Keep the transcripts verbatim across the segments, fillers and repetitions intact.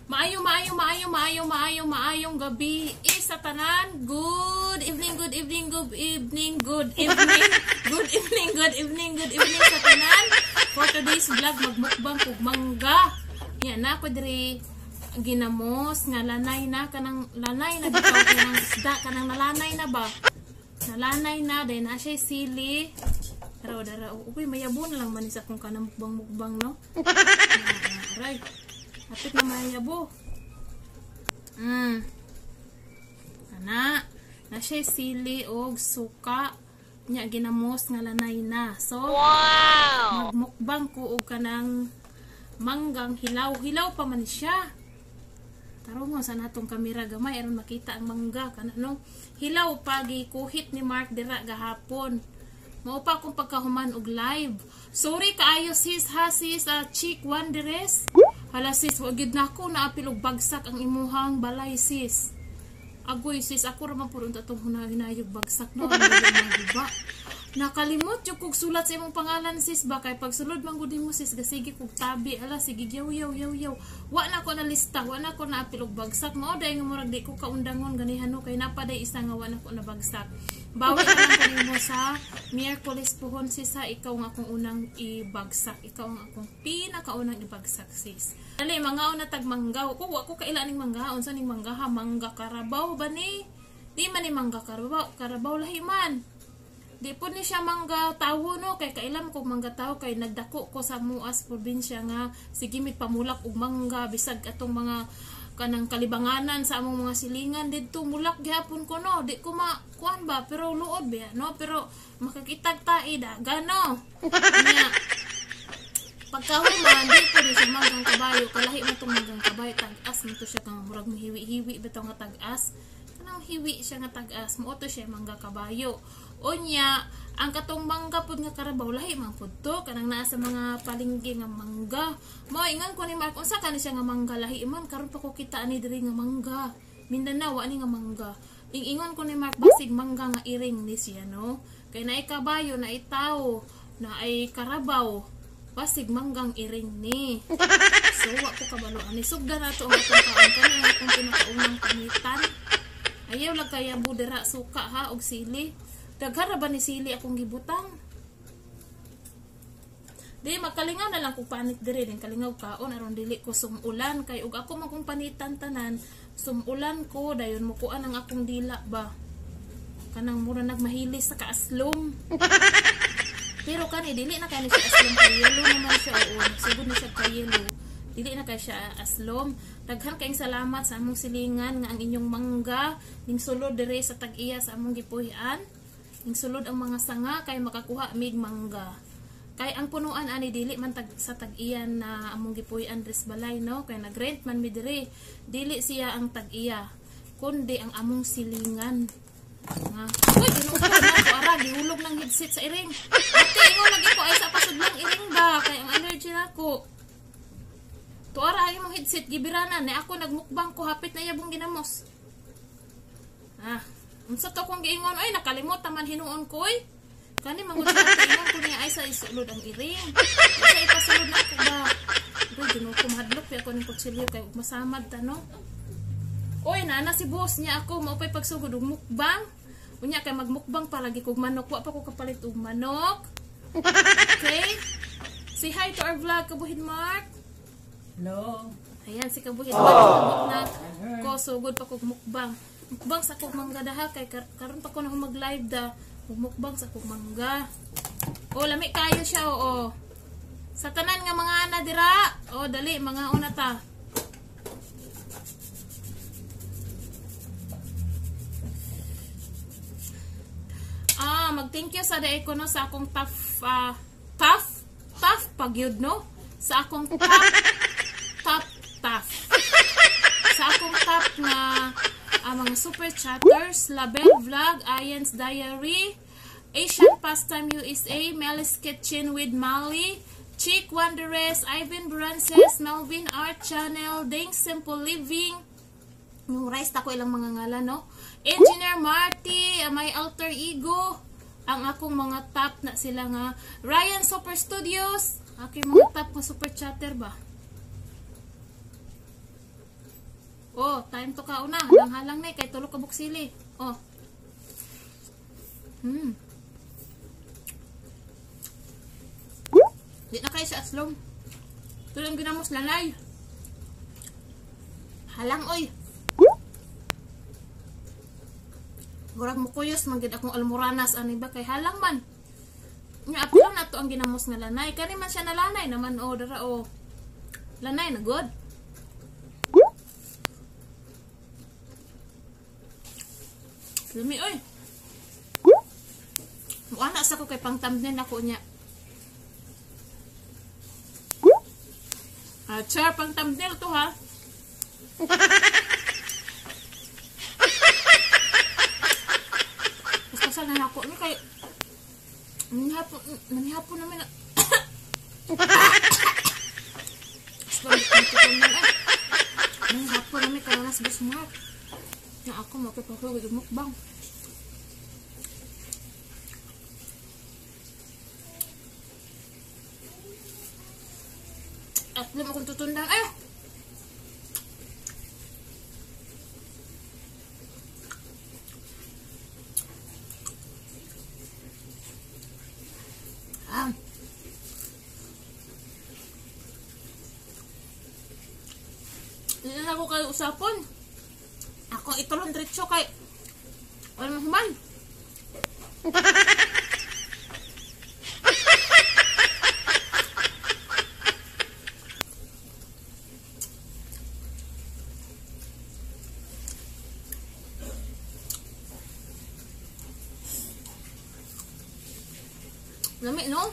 Maayo, maayo, maayo, maayo, maayo, maayong gabi. Eh, sa tanan, good evening, good evening, good evening, good evening, good evening, good evening, good evening sa tanan. For today's vlog, magmukbang kog mangga. Yan na ko diri ginamos nga lanay na kanang lanay na bitaw kanang isda kanang nalanay na ba? Nalanay na dahil na siya sili. Daraw, daraw. Uy, mayabo na lang manis akong kanang mukbang-mukbang, no? Aray. Hapit na mayabo. Hmm. Ana. Na siya sili o suka. Nya ginamos nga lanay na. So, wow! Magmukbang ko o kanang manggang hilaw. Hilaw pa man siya. Taro mo sa natong kamera gamay aron makita ang mangga kana no. Hilaw pagi kuhit ni Mark dira gahapon. Mao pa akong pagkahuman og live. Sorry kaayo sis ha sis uh, chick wanderess. Hala sis wag gid nako naapil og bagsak ang imuhang balay sis. Agoy sis ako ra man pud unta tong hunahunayog bagsak no. Diba? Nakalimot yung kog sulat sa imong pangalan sis ba kay pagsulod man gud mo sis gasige kog tabi ala sige yaw yaw yaw yaw wa na ko na lista wa na ko na apilog bagsak mao day nga murag di ko kaundangon ganihan no kay napaday isa nga wa na ko na bagsak bawi na lang kanimo sa Miyerkules puhon sis ha ikaw nga akong unang ibagsak ikaw nga akong pinakaunang ibagsak sis dali mga una tag manggaw ko wa ko kaila ning manggaon sa ning mangga ha mangga Carabao ba ni di man ni mangga Carabao Carabao lahi man. Di po ni siya mangga tawo no kay kailam ko mangga tawo kay nagdako ko sa Muas probinsya nga sige mit pamulak og mangga bisag atong mga kanang kalibanganan sa among mga silingan didto mulak gihapon ko no di ko ma kuan ba pero luod ba no pero makakitag tai da gano nya pagkahuman di ko rin siya manggang kabayo kalahi mo tong manggang kabayo tag-as mo to siya kang murag mahiwi-hiwi bitaw nga tag-as kanang hiwi siya nga tag-as mo to siya mangga kabayo. Onya, ang katong mangga pud nga Carabao lahi man pud to kanang naa sa mga palengke nga mangga. Mao ingon ko ni Mark unsa kani siya nga mangga lahi man karon pa ko kita ani diri nga mangga. Mindanao ani nga mangga. Ingon ko ni Mark basig mangga nga iring ni siya no. Kay naay kabayo na itaw, na ay Carabao. Basig manggang iring ni. So wa ko kabalo ani sugda na to ang atong kaon kani akong pinakaunang panitan. Ayaw lang kaya budera suka ha og sili. Daghara ba ni sili akong gibutang? Di makalingaw na lang kung panit diri din kalingaw kaon aron dili ko sumulan kay ug ako man kung panitan tanan sumulan ko dayon mo kuan ang akong dila ba. Kanang mura nagmahilis sa kaaslom. Pero kani dili na kani siya aslom kay yellow naman siya oo sugod na siya kay yellow. Dili na kay siya aslom. Daghan kayong salamat sa among silingan nga ang inyong mangga ning sulod diri sa tag-iya sa among gipuy-an. Ning sulod ang mga sanga kay makakuha mig mangga. Kay ang punuan ani dili man tag sa tag-iyan na among gipuy-an dres balay no kay nagrent man mi diri. Dili siya ang tag-iya kundi ang among silingan. Nga. Uy, ginuko na ko ara gihulog ng headset sa iring. Ate, ingon lagi ko ay sa pasudlang iring ba kay ang allergy nako. Tuara ang imong headset gibiranan ni ako nagmukbang ko hapit na yabong ginamos. Ah, unsa to kong giingon ay nakalimot taman hinuon ko oy. Kani mangud sa ingon ko niya ay sa isulod ang iring. Sa ipasulod na ko ba. Uy, gino ko mahadlok ya ko ning kutsilyo kay masamad ta no. Oy, nana si boss niya ako maupay pagsugod og mukbang. Unya kay magmukbang palagi kog manok wa pa ko kapalit og manok. Okay? Say hi to our vlog Kabuhin Mark. Hello. Ayan si Kabuhin Mark na ko sugod pa kog mukbang. Mukbang sa kog mangga daha kay kar karon pa ko na mag-live da. Mukbang sa kog mangga. O lami kayo siya oo. Sa tanan nga mga ana dira. O dali mga una ta. Ah, mag-thank you sa day ko no sa akong tough uh, tough tough pagyud no. Sa akong top top tough. Sa akong top na ang mga super chatters, Label Vlog, Ayan's Diary, Asian Pastime U S A, Mel's Kitchen with Mali, Chick Wanderess, Ivan Brances, Melvin Art Channel, Ding Simple Living, yung rice tako ilang mga ngalan no, Engineer Marty, my alter ego, ang akong mga top na sila nga, Ryan Super Studios, aking mga top nga super chatter ba? Oh, time to kauna. Halang-halang na kay tulog ka buksili. Oh. Hmm. Di na kayo sa aslong. Ito yung ginamos lalay. Halang oy. Murag mo kuyos manggid akong almoranas ani ba kay halang man. Nga apil na to ang ginamos nga lanay. Kani man siya nalanay naman o dara o. Lanay na good. Lumi oy. Muana sa ko kay pang thumbnail ako nya. Ah, char pang thumbnail to ha. Basta sa na ako ni kay manihapon manihapon naman na. Manihapon naman kay nas bismart. Na ako makipaghuwag mukbang. At lima kong tutundang eh. Ah. Hindi na ako kayo usapon. Ako itulong diretso kay wala man. Lami no?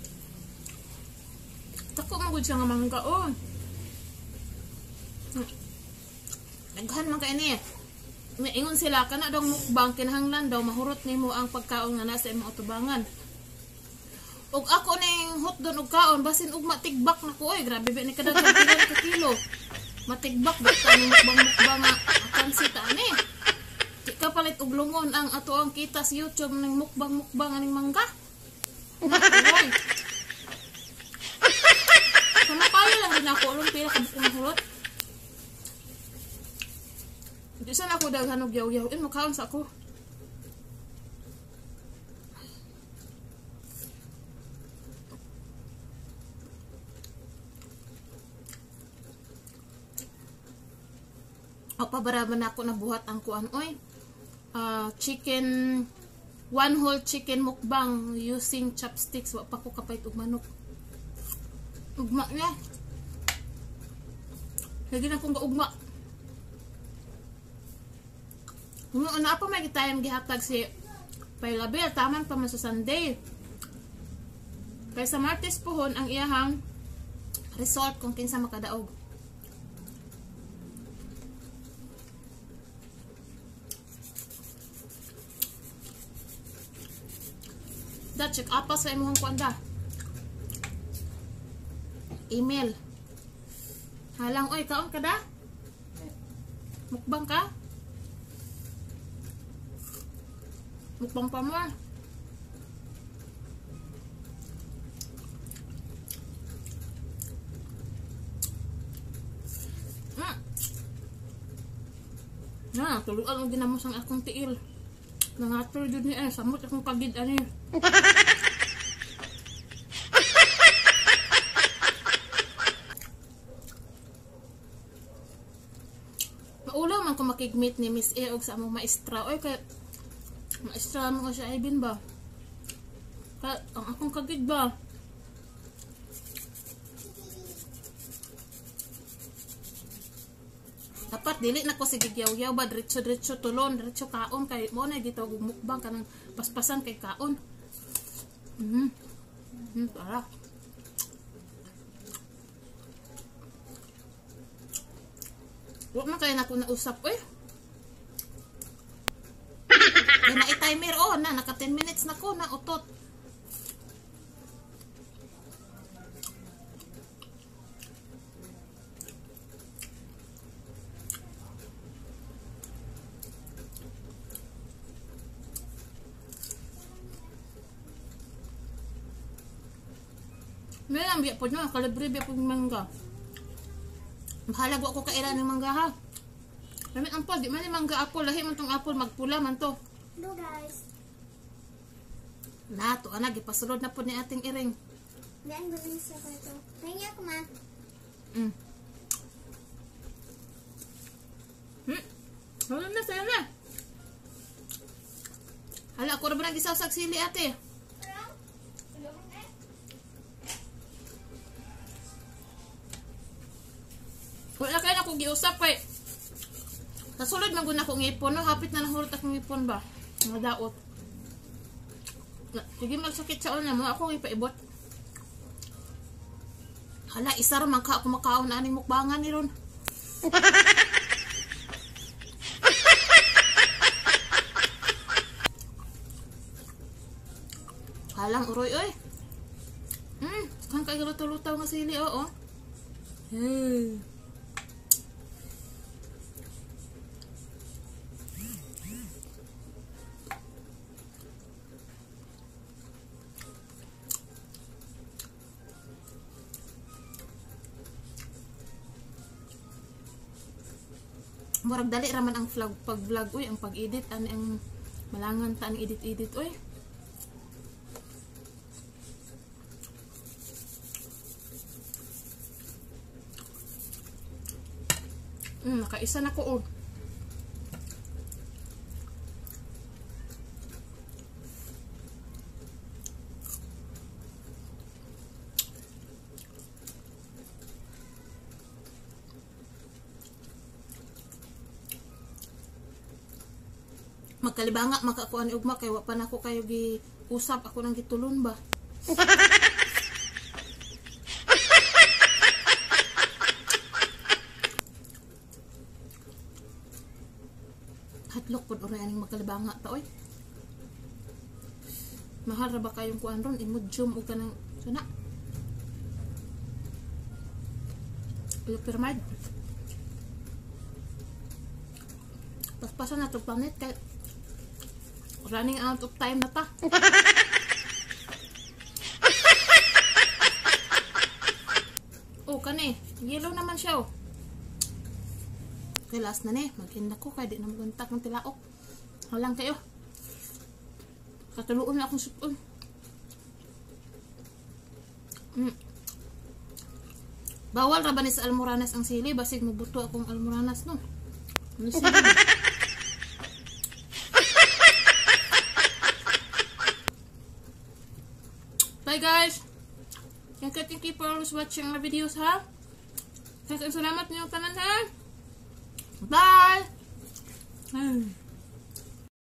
Tako magud siya nga mangga oh. Naghan man kay ni. Ingon sila kana daw mukbang kinahanglan daw mahurot nimo ang pagkaon nga nasa imong atubangan. Ug ako ning hotdon og kaon basin ug matigbak nako oy grabe ba ni kada ka kilo. Matigbak ba tani mukbang mukbang nga akan sita ani. Di ka palit og lungon ang ato ang kita sa YouTube ning mukbang mukbang aning mangga. Oy. Sama kaya lang din ako ulong pila ka bukong hurot. Di sana ako daghan og yaw-yaw. In makaon sa ako. O pabaraban ako nabuhat ang kuan oy. Uh, chicken one whole chicken mukbang using chopsticks. Wa pa ko kapait og manok. Ugma na. Lagi na akong gaugma. Ano pa may kitayang gihatag si Pailabil, taman pa man sa Sunday. Kaya sa Martes pohon ang iyahang result kung kinsa makadaog. Da check apa sa imong kuanda. Email. Halang oy kaon ka da? Mukbang ka? Mukbang pa mo. Hmm. Na, tuluan ang ginamos ang akong tiil. Nangatol jud ni eh, samot akong kagid ani. Maulaw man ko makigmeet ni Miss E og sa among maestra. Oy kay maestra mo nga siya Ibin ba? Ka ang akong kagid ba? Dapat dili na ko sige yaw-yaw ba diretso-diretso tulon, diretso kaon kay mo na dito og mukbang kanang paspasan kay kaon. Mhm. Mhm, para. Wa man kay nako na usap eh. Kaya na i-timer oh na naka ten minutes na ko na utot. May lang biya po nyo, kalibre biya po ng mangga. Mahalag ako kaira ng mangga ha. Lamit ang pod, di man yung mangga apple. Lahi man tong apple, magpula man to. No guys. Lato, anak, ipasulod na po ni ating iring. Diyan gawin sa kwarto. Kaya ako ma. Mm. Hmm. Hala na, sayo na. Hala, ako na ba nag-isawsag sili, ate? Wala kayo na akong giusap kay kasulod man gud akong ngipon, no? Hapit na nahurot akong ngipon ba? Mga daot. Sige, magsakit sa una mo. Ako ipaibot. Hala, isa ra man ka ako makaon na aning mukbangan ni ron. Halang uroy, oy. Hmm, kang kay lutaw-lutaw nga sili, oo. Hey. Murag dali raman ang vlog pag-vlog uy, ang pag-edit ani ang malangan ta ang edit-edit uy. Mm, nakaisa na ko oh. Magkalibanga makakuan ni ugma kay wa pa nako kayo gi usap ako nang gitulon ba. Hatlok pod oray aning magkalibanga ta oy. Mahal ra ba kayong kuan ron imudjum og kanang sana. Pyramid. Paspasan na to planet kay running out of time na ta. Oh, kani. Yellow naman siya, oh. Okay, last na ni. Mag-inda ko, kaya di na maguntak ng tilaok. Halang kayo. Katuluon na akong supon. Mm. Bawal ra ba ni sa almoranas ang sili? Basig mabuto akong almoranas, no? Ano sili ba? Bye guys! Thank you, thank you for always watching my videos ha. Thank you, salamat niyo tanan ha. Bye!